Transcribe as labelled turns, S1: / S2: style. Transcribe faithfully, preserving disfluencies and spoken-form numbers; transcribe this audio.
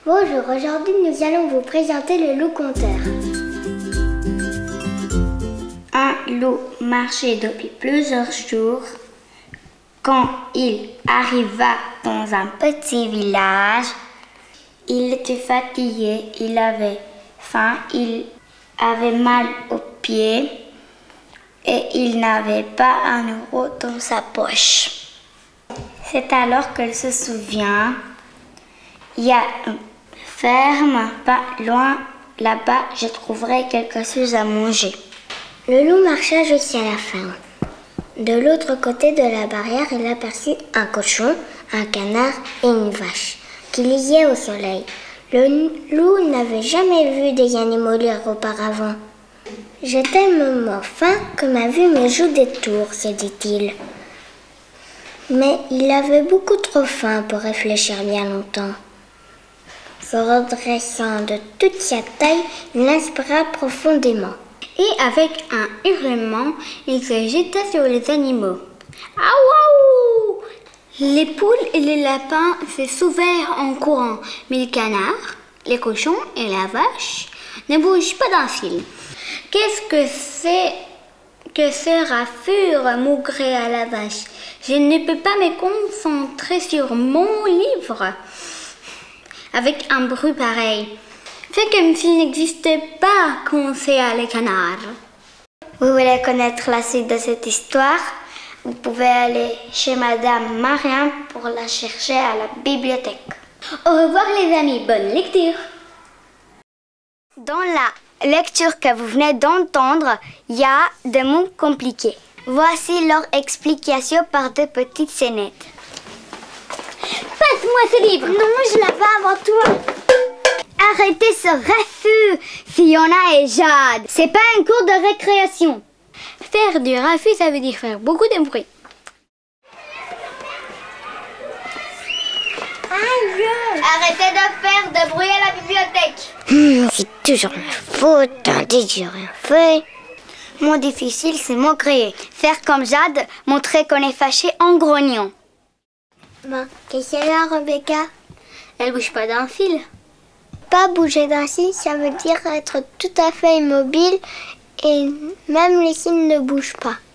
S1: Bonjour, aujourd'hui nous allons vous présenter le loup conteur.
S2: Un loup marchait depuis plusieurs jours. Quand il arriva dans un petit village, il était fatigué, il avait faim, il avait mal aux pieds et il n'avait pas un euro dans sa poche. C'est alors qu'il se souvient, il y a une ferme pas loin, là-bas je trouverai quelque chose à manger.
S1: Le loup marcha jusqu'à la ferme. De l'autre côté de la barrière, il aperçut un cochon, un canard et une vache qui lisaient au soleil. Le loup n'avait jamais vu des animaux lire auparavant. « J'ai tellement faim que ma vue me joue des tours, se dit-il. Mais il avait beaucoup trop faim pour réfléchir bien longtemps. Se redressant de toute sa taille, il inspira profondément.
S2: Et avec un hurlement, il se jeta sur les animaux. Aouaou! Les poules et les lapins se sauvèrent en courant, mais les canards, les cochons et la vache ne bougent pas d'un fil. Qu'est-ce que c'est que ce raffure, maugréa la vache. Je ne peux pas me concentrer sur mon livre avec un bruit pareil. Fais comme s'il n'existait pas, conseilla le canard.
S1: Vous voulez connaître la suite de cette histoire? Vous pouvez aller chez Madame Mariam pour la chercher à la bibliothèque.
S2: Au revoir les amis, bonne lecture.
S1: Dans la lecture que vous venez d'entendre, il y a des mots compliqués. Voici leur explication par deux petites scénettes.
S2: Passe-moi ce livre.
S1: Non, je l'avais avant toi.
S2: Arrêtez ce raffut, Fiona et Jade. C'est pas un cours de récréation. Faire du raffut, ça veut dire faire beaucoup de bruit.
S1: Aïe!
S2: Arrêtez de faire de bruit à la bibliothèque.
S1: Mmh, c'est toujours ma faute, tandis que j'ai rien fait.
S2: Mon difficile, c'est maugréer. Faire comme Jade, montrer qu'on est fâché en grognant.
S1: Bon, qu'est-ce qu'il y a là, Rebecca?
S2: Elle bouge pas d'un fil.
S1: Pas bouger d'un signe, ça veut dire être tout à fait immobile et même les signes ne bougent pas.